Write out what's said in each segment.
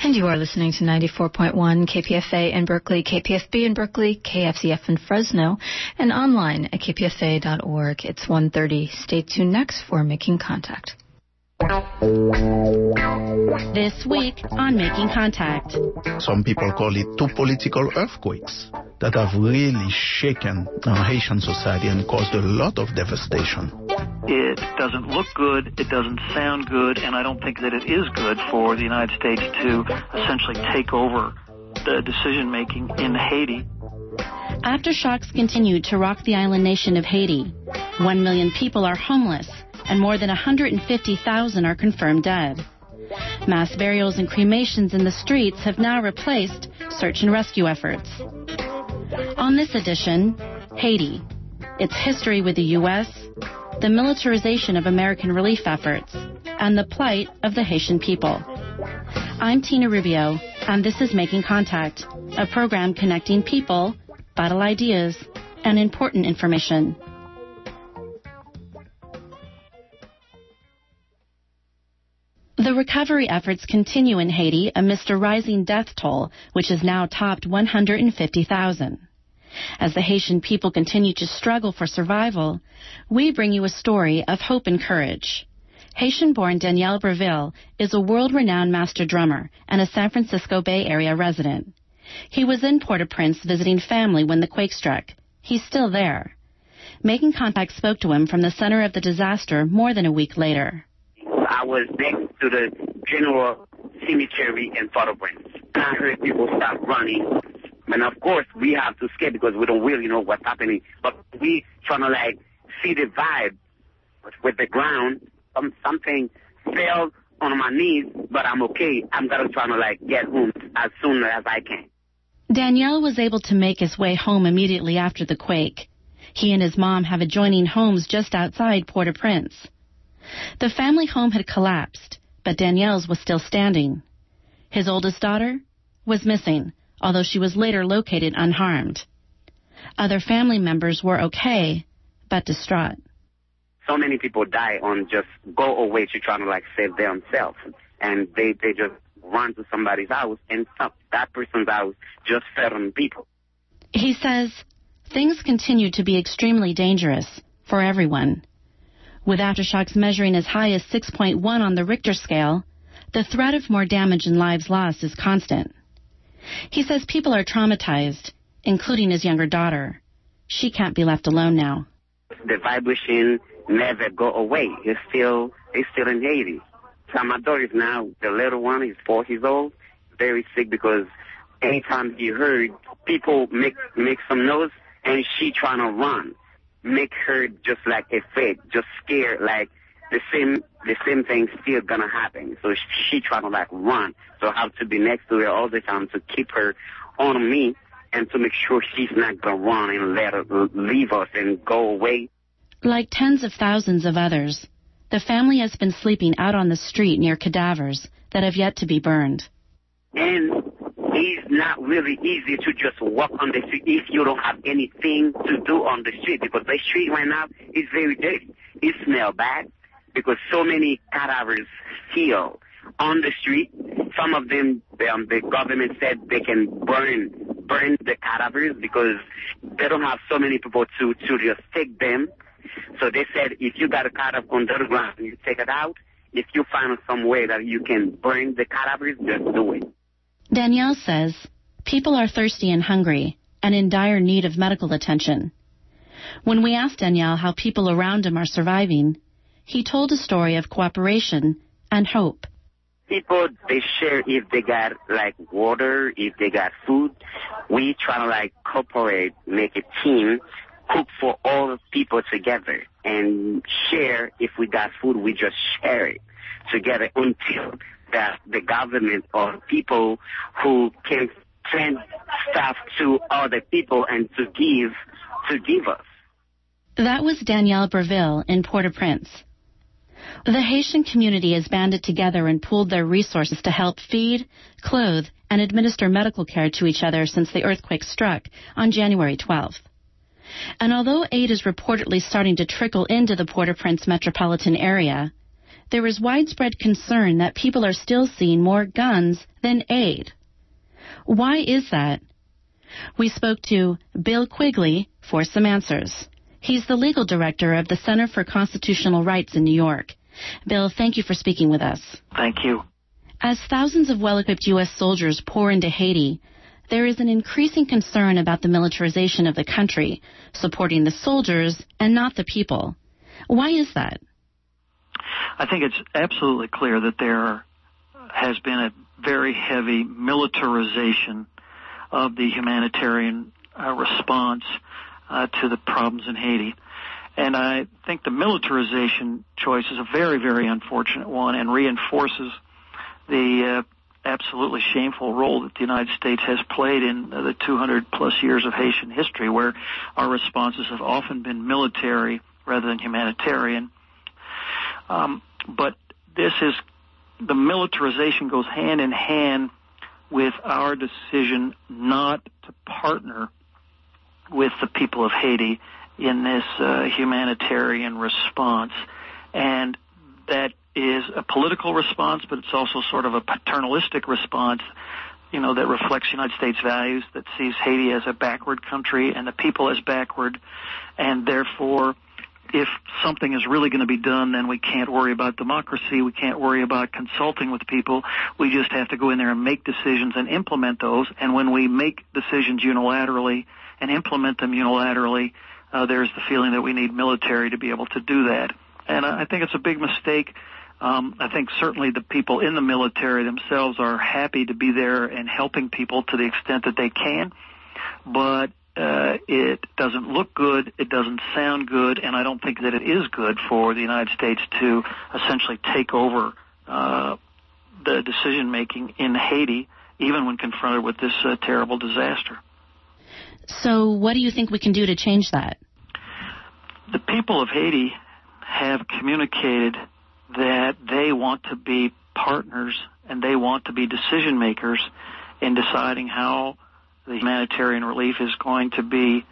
And you are listening to 94.1 KPFA in Berkeley, KPFB in Berkeley, KFCF in Fresno, and online at kpfa.org. It's 1:30. Stay tuned next for Making Contact. This week on Making Contact. Some people call it two political earthquakes that have really shaken our Haitian society and caused a lot of devastation. It doesn't look good, it doesn't sound good, and I don't think that it is good for the United States to essentially take over the decision-making in Haiti. Aftershocks continue to rock the island nation of Haiti. 1 million people are homeless, and more than 150,000 are confirmed dead. Mass burials and cremations in the streets have now replaced search and rescue efforts. On this edition, Haiti, its history with the U.S., the militarization of American relief efforts, and the plight of the Haitian people. I'm Tina Rubio, and this is Making Contact, a program connecting people, vital ideas, and important information. The recovery efforts continue in Haiti amidst a rising death toll, which has now topped 150,000. As the Haitian people continue to struggle for survival, we bring you a story of hope and courage. Haitian-born Danielle Brevil is a world-renowned master drummer and a San Francisco Bay Area resident. He was in Port-au-Prince visiting family when the quake struck. He's still there. Making Contact spoke to him from the center of the disaster more than a week later. I was next to the general cemetery in Port-au-Prince. I heard people start running. And of course, we have to escape because we don't really know what's happening. But we trying to see the vibe with the ground. Something fell on my knees, but I'm okay. I'm gonna try to get home as soon as I can. Danielle was able to make his way home immediately after the quake. He and his mom have adjoining homes just outside Port-au-Prince. The family home had collapsed, but Danielle's was still standing. His oldest daughter was missing, although she was later located unharmed. Other family members were okay, but distraught. So many people die on just go away to try to save themselves. And they just run to somebody's house and that person's house just fed on people. He says things continue to be extremely dangerous for everyone. With aftershocks measuring as high as 6.1 on the Richter scale, the threat of more damage and lives lost is constant. He says people are traumatized, including his younger daughter. She can't be left alone now. The vibration never go away. It's still in Haiti. So my daughter is now, the little one is 4 years old, very sick because anytime he heard people make some noise and she trying to run, make her just afraid, just scared, the same thing still gonna happen. So she trying to run. So I have to be next to her all the time to keep her on me and to make sure she's not gonna run and let her leave us and go away. Like tens of thousands of others, the family has been sleeping out on the street near cadavers that have yet to be burned. And it's not really easy to just walk on the street if you don't have anything to do on the street, because the street right now is very dirty. It smells bad because so many cadavers still on the street. Some of them, the government said they can burn the cadavers because they don't have so many people to just take them. So they said if you got a cadaver under the ground, you take it out. If you find some way that you can burn the cadavers, just do it. Danielle says people are thirsty and hungry and in dire need of medical attention. When we asked Danielle how people around him are surviving, he told a story of cooperation and hope. People, they share if they got water, if they got food. We try to cooperate, make a team, cook for all the people together and share. If we got food, we just share it together until that the government or people who can send stuff to other people and to give us. That was Danielle Brevil in Port-au-Prince. The Haitian community has banded together and pooled their resources to help feed, clothe, and administer medical care to each other since the earthquake struck on January 12th. And although aid is reportedly starting to trickle into the Port-au-Prince metropolitan area, there is widespread concern that people are still seeing more guns than aid. Why is that? We spoke to Bill Quigley for some answers. He's the legal director of the Center for Constitutional Rights in New York. Bill, thank you for speaking with us. Thank you. As thousands of well-equipped U.S. soldiers pour into Haiti, there is an increasing concern about the militarization of the country, supporting the soldiers and not the people. Why is that? I think it's absolutely clear that there has been a very heavy militarization of the humanitarian response to the problems in Haiti. And I think the militarization choice is a very, very unfortunate one and reinforces the absolutely shameful role that the United States has played in the 200-plus years of Haitian history, where our responses have often been military rather than humanitarian. But the militarization goes hand in hand with our decision not to partner with the people of Haiti in this humanitarian response. And that is a political response, but it's also sort of a paternalistic response, that reflects United States values, that sees Haiti as a backward country and the people as backward. And therefore, if something is really going to be done, then we can't worry about democracy. We can't worry about consulting with people. We just have to go in there and make decisions and implement those. And when we make decisions unilaterally and implement them unilaterally, there's the feeling that we need military to be able to do that. And I think it's a big mistake. I think certainly the people in the military themselves are happy to be there and helping people to the extent that they can. But it doesn't look good, it doesn't sound good, and I don't think that it is good for the United States to essentially take over the decision-making in Haiti, even when confronted with this terrible disaster. So what do you think we can do to change that? The people of Haiti have communicated that they want to be partners and they want to be decision-makers in deciding how the humanitarian relief is going to be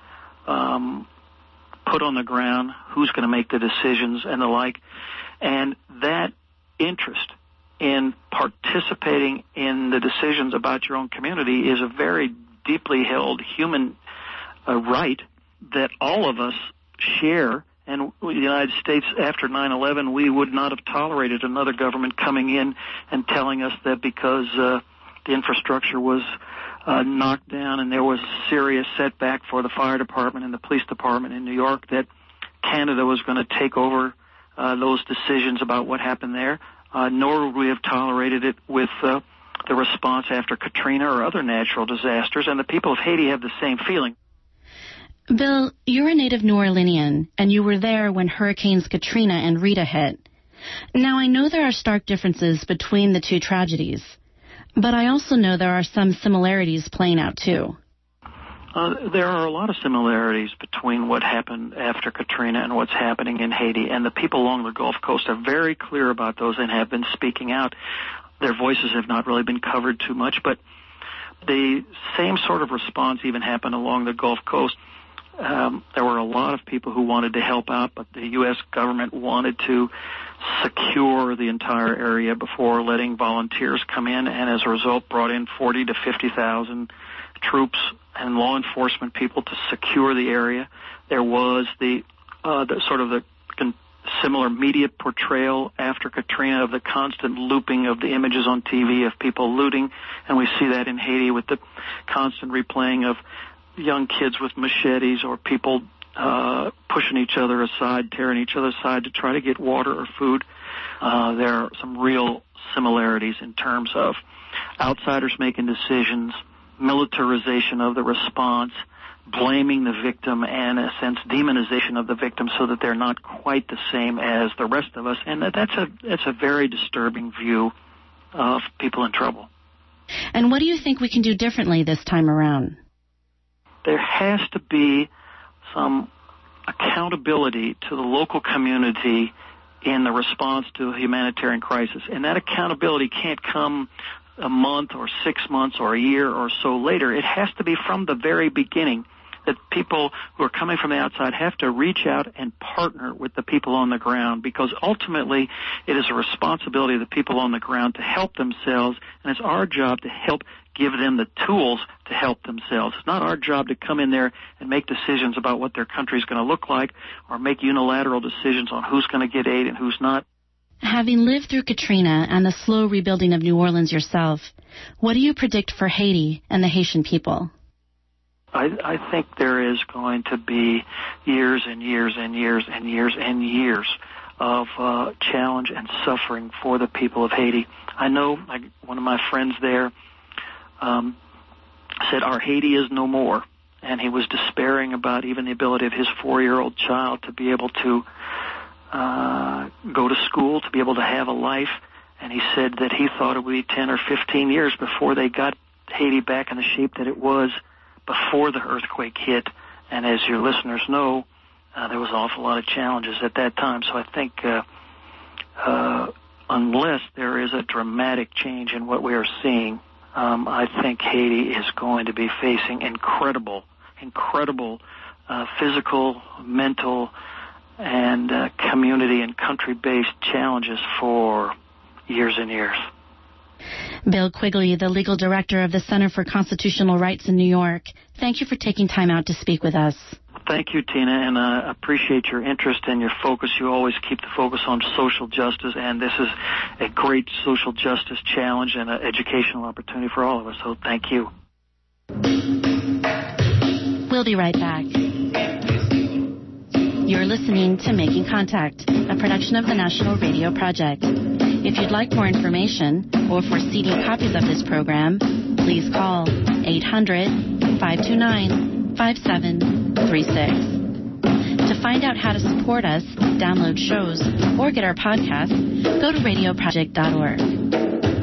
put on the ground, who's going to make the decisions and the like. And that interest in participating in the decisions about your own community is a very deeply held human right that all of us share. And the United States, after 9/11, we would not have tolerated another government coming in and telling us that because the infrastructure was knocked down and there was a serious setback for the fire department and the police department in New York, that Canada was going to take over those decisions about what happened there, nor would we have tolerated it with the response after Katrina or other natural disasters. And the people of Haiti have the same feeling. Bill, you're a native New Orleanian, and you were there when Hurricanes Katrina and Rita hit. Now, I know there are stark differences between the two tragedies, but I also know there are some similarities playing out, too. There are a lot of similarities between what happened after Katrina and what's happening in Haiti, and the people along the Gulf Coast are very clear about those and have been speaking out. Their voices have not really been covered too much, but the same sort of response even happened along the Gulf Coast. There were a lot of people who wanted to help out, but the U.S. government wanted to secure the entire area before letting volunteers come in, and as a result brought in 40 to 50,000 troops and law enforcement people to secure the area. There was the similar media portrayal after Katrina of the constant looping of the images on TV of people looting, and we see that in Haiti with the constant replaying of young kids with machetes or people pushing each other aside, tearing each other aside to try to get water or food. There are some real similarities in terms of outsiders making decisions, militarization of the response, blaming the victim, and, in a sense, demonization of the victim so that they're not quite the same as the rest of us. And that's a very disturbing view of people in trouble. And what do you think we can do differently this time around? There has to be some accountability to the local community in the response to a humanitarian crisis. And that accountability can't come a month or 6 months or a year or so later. It has to be from the very beginning. that people who are coming from the outside have to reach out and partner with the people on the ground, because ultimately it is a responsibility of the people on the ground to help themselves, and it's our job to help give them the tools to help themselves. It's not our job to come in there and make decisions about what their country is going to look like or make unilateral decisions on who's going to get aid and who's not. Having lived through Katrina and the slow rebuilding of New Orleans yourself, what do you predict for Haiti and the Haitian people? I think there is going to be years and years and years and years and years of challenge and suffering for the people of Haiti. I know one of my friends there said our Haiti is no more, and he was despairing about even the ability of his 4-year-old child to be able to go to school, to be able to have a life, and he said that he thought it would be 10 or 15 years before they got Haiti back in the shape that it was before the earthquake hit. And as your listeners know, there was an awful lot of challenges at that time. So I think unless there is a dramatic change in what we are seeing, I think Haiti is going to be facing incredible physical, mental, and community and country-based challenges for years and years. Bill Quigley, the legal director of the Center for Constitutional Rights in New York, thank you for taking time out to speak with us. Thank you, Tina, and I appreciate your interest and your focus. You always keep the focus on social justice, and this is a great social justice challenge and an educational opportunity for all of us, so thank you. We'll be right back. You're listening to Making Contact, a production of the National Radio Project. If you'd like more information or for CD copies of this program, please call 800-529-5736. To find out how to support us, download shows, or get our podcast, go to radioproject.org.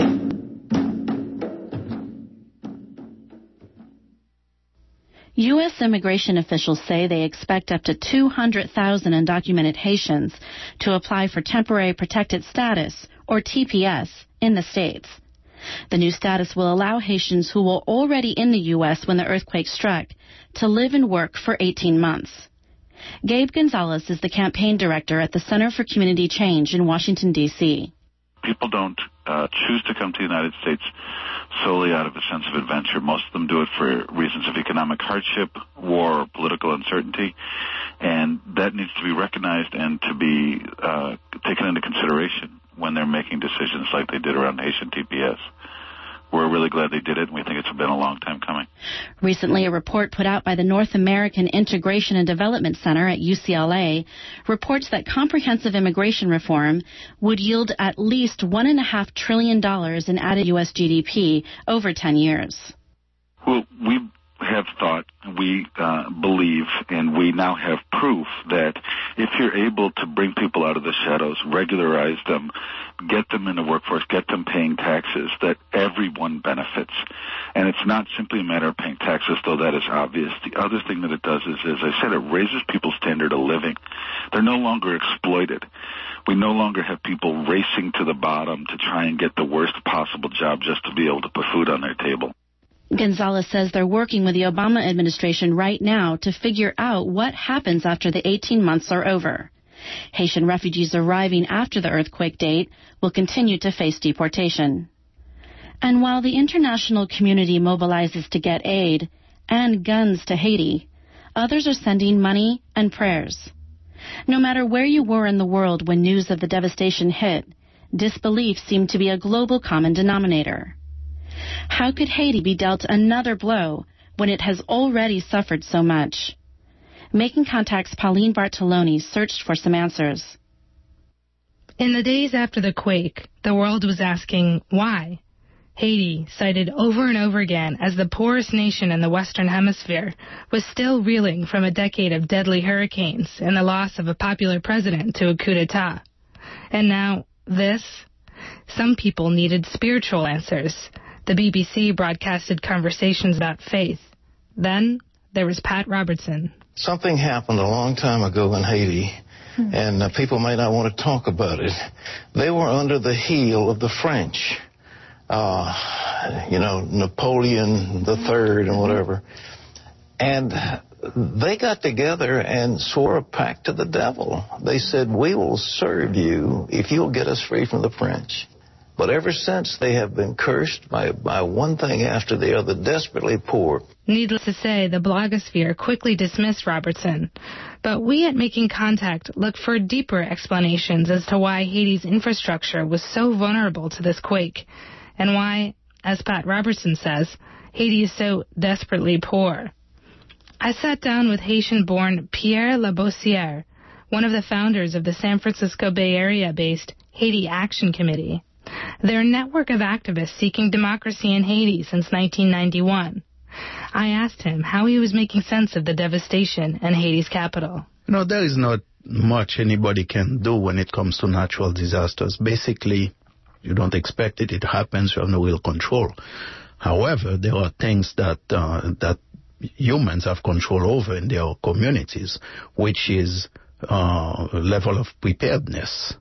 U.S. immigration officials say they expect up to 200,000 undocumented Haitians to apply for temporary protected status, or TPS, in the states. The new status will allow Haitians who were already in the U.S. when the earthquake struck to live and work for 18 months. Gabe Gonzalez is the campaign director at the Center for Community Change in Washington, D.C. People don't choose to come to the United States solely out of a sense of adventure. Most of them do it for reasons of economic hardship, war, or political uncertainty, and that needs to be recognized and to be taken into consideration when they're making decisions like they did around Haitian TPS. We're really glad they did it, and we think it's been a long time coming. Recently, a report put out by the North American Integration and Development Center at UCLA reports that comprehensive immigration reform would yield at least $1.5 trillion in added U.S. GDP over 10 years. Well, we have thought, we believe, and we now have proof that if you're able to bring people out of the shadows, regularize them, get them in the workforce, get them paying taxes, that everyone benefits. And it's not simply a matter of paying taxes, though that is obvious. The other thing that it does is, as I said, it raises people's standard of living. They're no longer exploited. We no longer have people racing to the bottom to try and get the worst possible job just to be able to put food on their table. Gonzalez says they're working with the Obama administration right now to figure out what happens after the 18 months are over. Haitian refugees arriving after the earthquake date will continue to face deportation. And while the international community mobilizes to get aid and guns to Haiti, others are sending money and prayers. No matter where you were in the world when news of the devastation hit, disbelief seemed to be a global common denominator. How could Haiti be dealt another blow when it has already suffered so much? Making Contact's Pauline Bartoloni searched for some answers. In the days after the quake, the world was asking why. Haiti, cited over and over again as the poorest nation in the Western Hemisphere, was still reeling from a decade of deadly hurricanes and the loss of a popular president to a coup d'etat. And now, this? Some people needed spiritual answers. The BBC broadcasted conversations about faith. Then there was Pat Robertson. Something happened a long time ago in Haiti, and people may not want to talk about it. They were under the heel of the French, Napoleon III and whatever. And they got together and swore a pact to the devil. They said, we will serve you if you'll get us free from the French. But ever since, they have been cursed by one thing after the other, desperately poor. Needless to say, the blogosphere quickly dismissed Robertson. But we at Making Contact look for deeper explanations as to why Haiti's infrastructure was so vulnerable to this quake, and why, as Pat Robertson says, Haiti is so desperately poor. I sat down with Haitian-born Pierre Labossierre, one of the founders of the San Francisco Bay Area-based Haiti Action Committee. They're a network of activists seeking democracy in Haiti since 1991. I asked him how he was making sense of the devastation in Haiti's capital. There is not much anybody can do when it comes to natural disasters. Basically, you don't expect it. It happens. You have no real control. However, there are things that humans have control over in their communities, which is level of preparedness.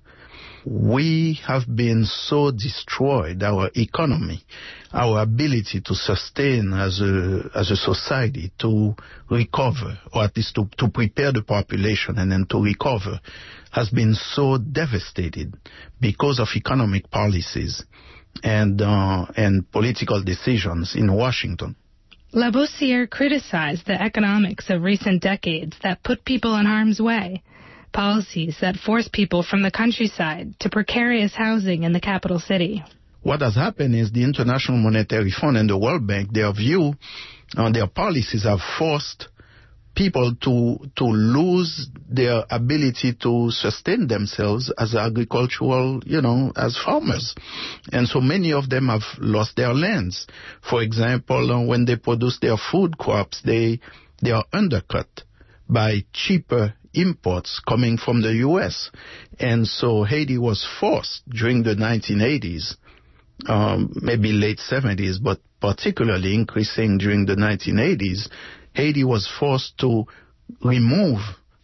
We have been so destroyed, our economy, our ability to sustain as a society, to recover, or at least to prepare the population and then to recover, has been so devastated because of economic policies and political decisions in Washington. Labossierre criticized the economics of recent decades that put people in harm's way, policies that force people from the countryside to precarious housing in the capital city. What has happened is the International Monetary Fund and the World Bank, their view on their policies have forced people to lose their ability to sustain themselves as agricultural, as farmers. And so many of them have lost their lands. For example, when they produce their food crops, they are undercut by cheaper imports coming from the U.S. And so Haiti was forced during the 1980s, maybe late 70s, but particularly increasing during the 1980s, Haiti was forced to remove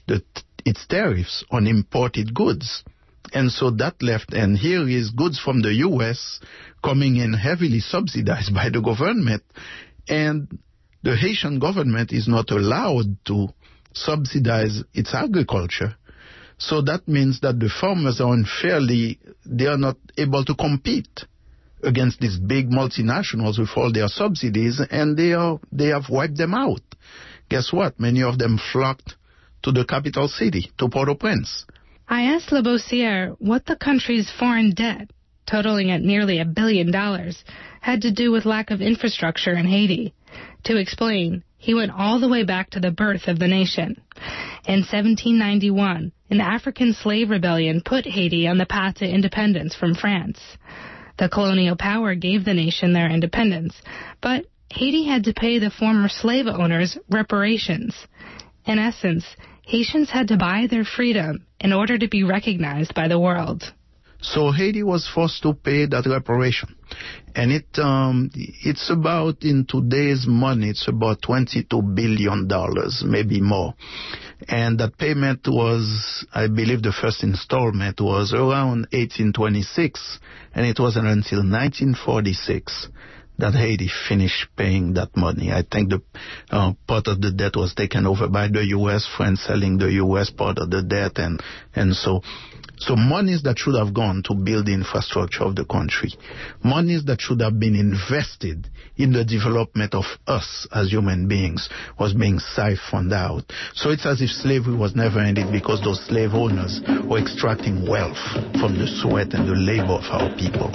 its tariffs on imported goods. And so that left, and here is goods from the U.S. coming in heavily subsidized by the government, and the Haitian government is not allowed to subsidize its agriculture. So that means that the farmers are they are not able to compete against these big multinationals with all their subsidies, and they have wiped them out. Guess what? Many of them flocked to the capital city, to Port-au-Prince. I asked Labossierre what the country's foreign debt, totaling at nearly $1 billion, had to do with lack of infrastructure in Haiti. To explain, he went all the way back to the birth of the nation. In 1791, an African slave rebellion put Haiti on the path to independence from France. The colonial power gave the nation their independence, but Haiti had to pay the former slave owners reparations. In essence, Haitians had to buy their freedom in order to be recognized by the world. So Haiti was forced to pay that reparation. And it's about, in today's money, it's about $22 billion, maybe more. And that payment was, I believe the first installment was around 1826, and it wasn't until 1946 that Haiti finished paying that money. I think the part of the debt was taken over by the U.S., France selling the U.S. part of the debt, and so monies that should have gone to build the infrastructure of the country, monies that should have been invested in the development of us as human beings, was being siphoned out. So it's as if slavery was never ended because those slave owners were extracting wealth from the sweat and the labor of our people.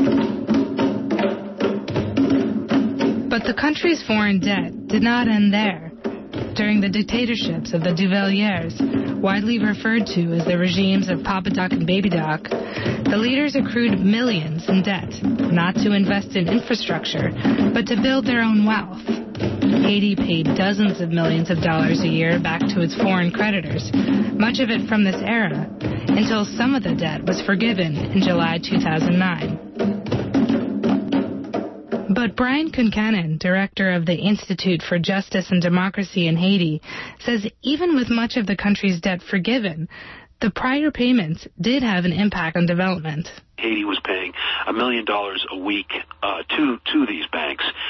But the country's foreign debt did not end there. During the dictatorships of the Duvaliers, widely referred to as the regimes of Papa Doc and Baby Doc, the leaders accrued millions in debt, not to invest in infrastructure, but to build their own wealth. Haiti paid dozens of millions of dollars a year back to its foreign creditors, much of it from this era, until some of the debt was forgiven in July 2009. But Brian Concannon, director of the Institute for Justice and Democracy in Haiti, says even with much of the country's debt forgiven, the prior payments did have an impact on development. Haiti was paying $1 million a week to these banks, and the banks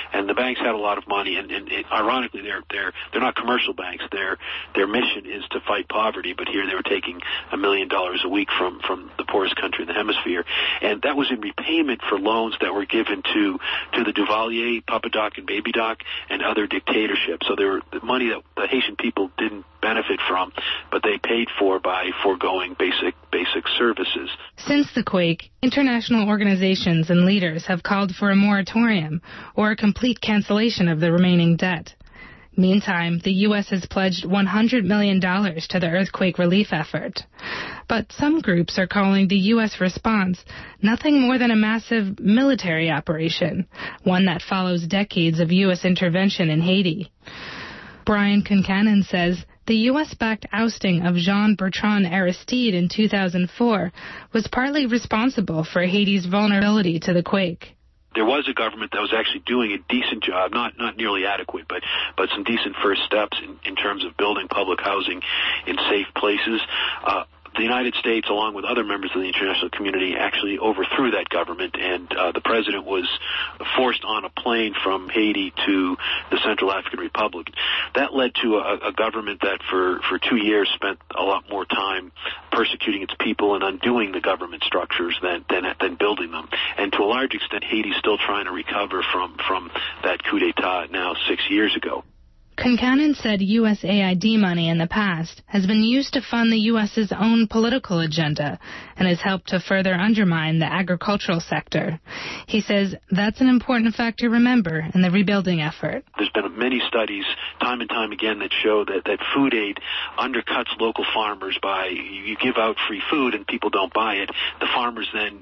banks had a lot of money, and ironically, they're not commercial banks. Their mission is to fight poverty, but here they were taking $1 million a week from the poorest country in the hemisphere, and that was in repayment for loans that were given to the Duvalier, Papa Doc, and Baby Doc, and other dictatorships. So there were the money that the Haitian people didn't benefit from, but they paid for by foregoing basic services. Since the quake, international organizations and leaders have called for a moratorium or a complete cancellation of the remaining debt. Meantime, the U.S. has pledged $100 million to the earthquake relief effort. But some groups are calling the U.S. response nothing more than a massive military operation, one that follows decades of U.S. intervention in Haiti. Brian Concannon says the U.S.-backed ousting of Jean-Bertrand Aristide in 2004 was partly responsible for Haiti's vulnerability to the quake. There was a government that was actually doing a decent job, not nearly adequate, but some decent first steps in terms of building public housing in safe places. The United States, along with other members of the international community, actually overthrew that government, and the president was forced on a plane from Haiti to the Central African Republic. That led to a government that for 2 years spent a lot more time persecuting its people and undoing the government structures than building them. And to a large extent, Haiti's still trying to recover from that coup d'etat now 6 years ago. Concannon said USAID money in the past has been used to fund the U.S.'s own political agenda and has helped to further undermine the agricultural sector. He says that's an important fact to remember in the rebuilding effort. There's been many studies, time and time again, that show that food aid undercuts local farmers by you give out free food and people don't buy it. The farmers then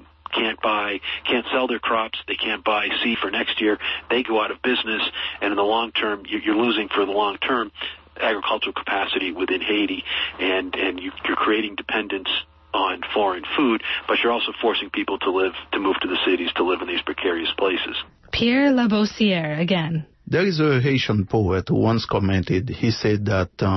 can't sell their crops, they can't buy seed for next year, they go out of business, and in the long term, you're losing for the long term agricultural capacity within Haiti, and you're creating dependence on foreign food, but you're also forcing people to move to the cities to live in these precarious places. Pierre Labossierre again. There is a Haitian poet who once commented, he said,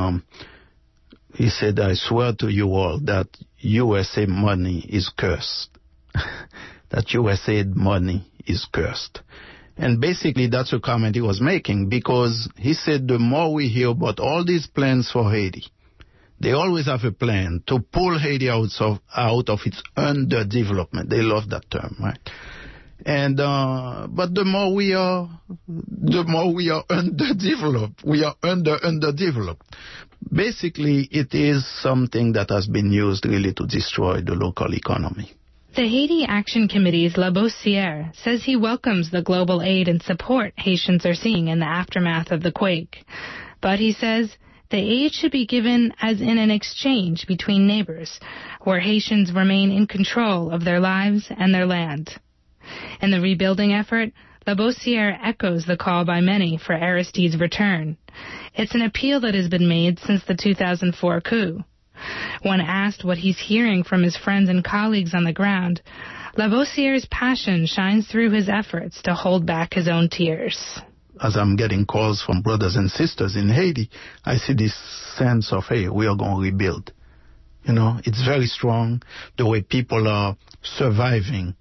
I swear to you all that USA money is cursed. That USAID money is cursed. And basically that's a comment he was making, because he said the more we hear about all these plans for Haiti, they always have a plan to pull Haiti out of its underdevelopment. They love that term, right? And but the more we are underdeveloped, we are underdeveloped. Basically, it is something that has been used really to destroy the local economy. The Haiti Action Committee's Labossierre says he welcomes the global aid and support Haitians are seeing in the aftermath of the quake. But he says the aid should be given as in an exchange between neighbors, where Haitians remain in control of their lives and their land. In the rebuilding effort, Labossierre echoes the call by many for Aristide's return. It's an appeal that has been made since the 2004 coup. When asked what he's hearing from his friends and colleagues on the ground, Labossierre's passion shines through his efforts to hold back his own tears. As I'm getting calls from brothers and sisters in Haiti, I see this sense of, hey, we are going to rebuild. You know, it's very strong, the way people are surviving.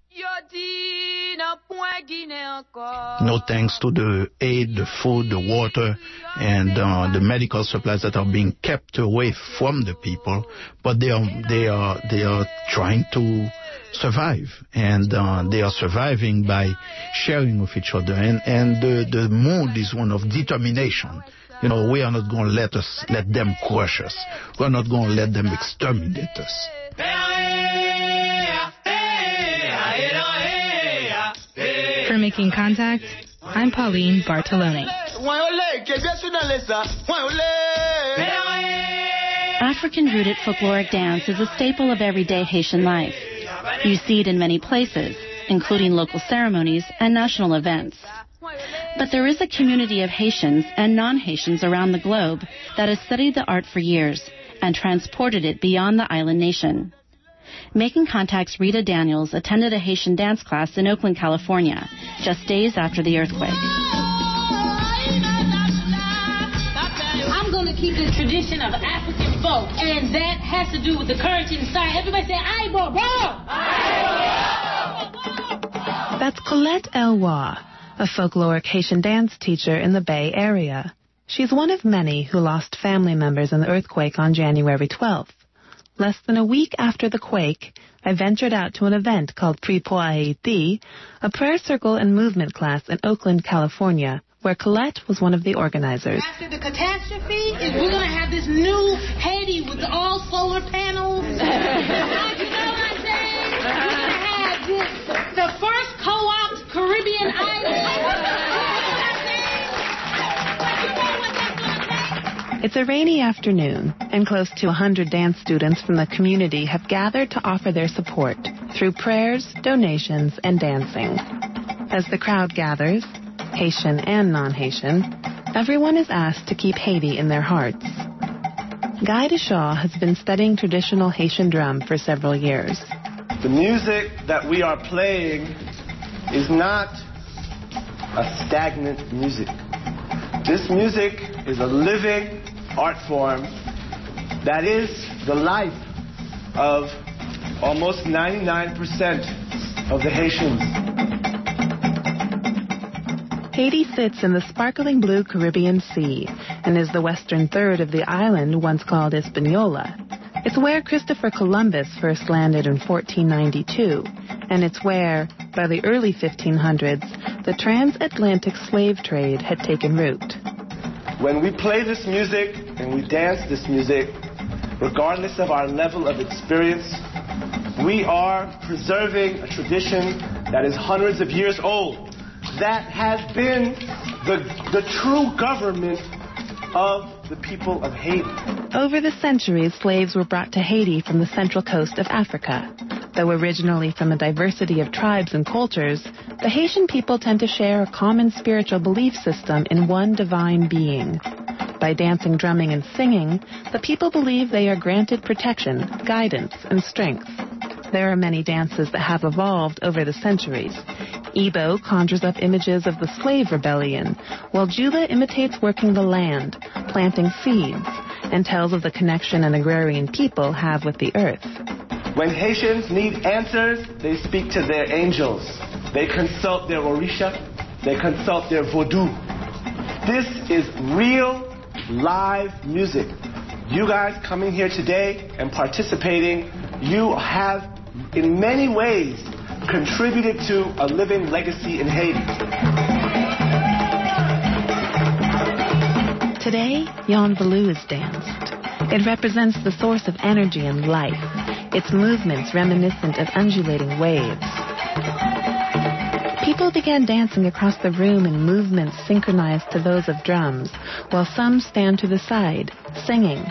No thanks to the aid, the food, the water, and the medical supplies that are being kept away from the people, but they are trying to survive, and they are surviving by sharing with each other, and the mood is one of determination. You know, we are not going to let them crush us. We are not going to let them exterminate us. For Making Contact, I'm Pauline Bartolone. African-rooted folkloric dance is a staple of everyday Haitian life. You see it in many places, including local ceremonies and national events. But there is a community of Haitians and non-Haitians around the globe that has studied the art for years and transported it beyond the island nation. Making Contact's Rita Daniels attended a Haitian dance class in Oakland, California, just days after the earthquake. I'm going to keep the tradition of African folk, and that has to do with the currency inside. Everybody say, "Aye, bro, bro!" That's Colette Eloi, a folkloric Haitian dance teacher in the Bay Area. She's one of many who lost family members in the earthquake on January 12th. Less than a week after the quake, I ventured out to an event called Priez pour Haiti, a prayer circle and movement class in Oakland, California, where Colette was one of the organizers. After the catastrophe, we're going to have this new Haiti with all solar panels. You know what I'm saying? We're going to have the first co-op Caribbean island. It's a rainy afternoon, and close to 100 dance students from the community have gathered to offer their support through prayers, donations, and dancing. As the crowd gathers, Haitian and non-Haitian, everyone is asked to keep Haiti in their hearts. Guy Deshaw has been studying traditional Haitian drum for several years. The music that we are playing is not a stagnant music. This music is a living art form that is the life of almost 99% of the Haitians. Haiti sits in the sparkling blue Caribbean Sea and is the western third of the island once called Hispaniola. It's where Christopher Columbus first landed in 1492, and it's where, by the early 1500s, the transatlantic slave trade had taken root. When we play this music and we dance this music, regardless of our level of experience, we are preserving a tradition that is hundreds of years old, that has been the true government of the people of Haiti. Over the centuries, slaves were brought to Haiti from the central coast of Africa. Though originally from a diversity of tribes and cultures, the Haitian people tend to share a common spiritual belief system in one divine being. By dancing, drumming, and singing, the people believe they are granted protection, guidance, and strength. There are many dances that have evolved over the centuries. Igbo conjures up images of the slave rebellion, while Jula imitates working the land, planting seeds, and tells of the connection an agrarian people have with the earth. When Haitians need answers, they speak to their angels. They consult their Orisha. They consult their Vodou. This is real, live music. You guys coming here today and participating, you have, in many ways, contributed to a living legacy in Haiti. Today, Yon Baloo is danced. It represents the source of energy and life, its movements reminiscent of undulating waves. People began dancing across the room in movements synchronized to those of drums, while some stand to the side, singing.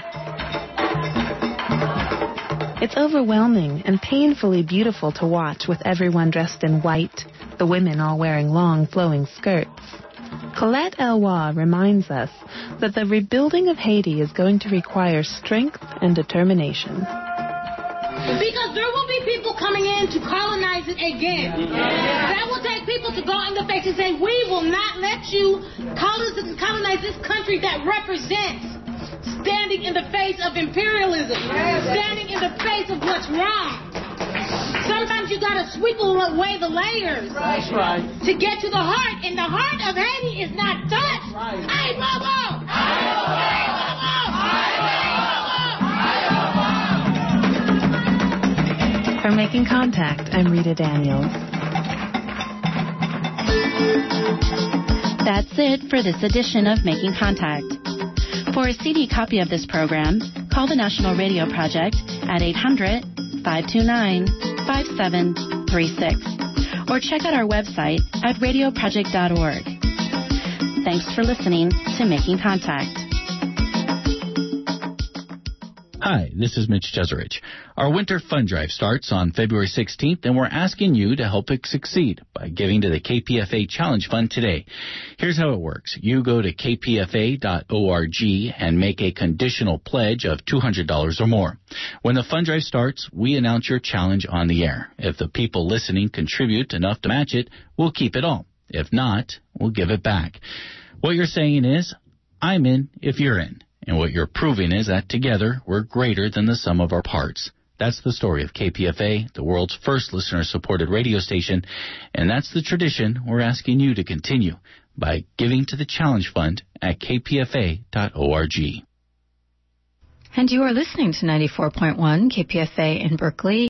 It's overwhelming and painfully beautiful to watch, with everyone dressed in white, the women all wearing long flowing skirts. Colette Eloi reminds us that the rebuilding of Haiti is going to require strength and determination. Because there will be people coming in to colonize it again. That will take people to go in the face and say, we will not let you colonize this country that represents standing in the face of imperialism, standing in the face of what's wrong. Sometimes you gotta sweep away the layers to get to the heart, and the heart of Haiti is not touched. Hey, Bobo! For Making Contact, I'm Rita Daniels. That's it for this edition of Making Contact. For a CD copy of this program, call the National Radio Project at 800-529-5736 or check out our website at radioproject.org. Thanks for listening to Making Contact. Hi, this is Mitch Jeserich. Our winter fund drive starts on February 16th, and we're asking you to help it succeed by giving to the KPFA Challenge Fund today. Here's how it works. You go to kpfa.org and make a conditional pledge of $200 or more. When the fund drive starts, we announce your challenge on the air. If the people listening contribute enough to match it, we'll keep it all. If not, we'll give it back. What you're saying is, I'm in if you're in. And what you're proving is that together, we're greater than the sum of our parts. That's the story of KPFA, the world's first listener-supported radio station, and that's the tradition we're asking you to continue by giving to the Challenge Fund at kpfa.org. And you are listening to 94.1 KPFA in Berkeley.